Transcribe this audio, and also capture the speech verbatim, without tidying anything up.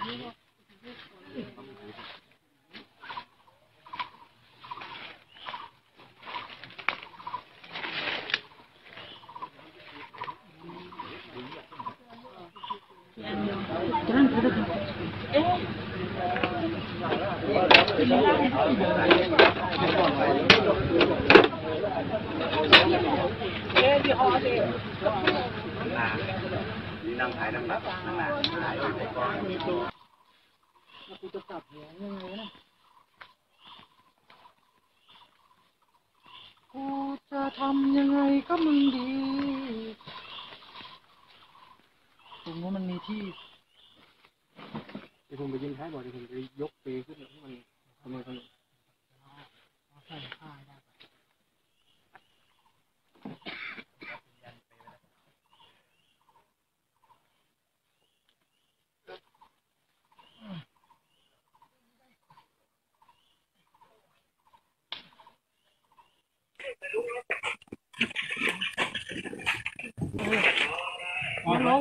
นั่งถ่ายนั่งหลับนั่งหลับถ่ายไปก่อนกูจะกลับหัวยังไงนะกูจะทำยังไงก็มึงดีตรงนู้นมันมีที่เดี๋ยวผมไปยิงท้ายบ่อยเดี๋ยวผมจะยกเปขึ้นให้มันขโมยขโมยใส่ผ้าได้มาลง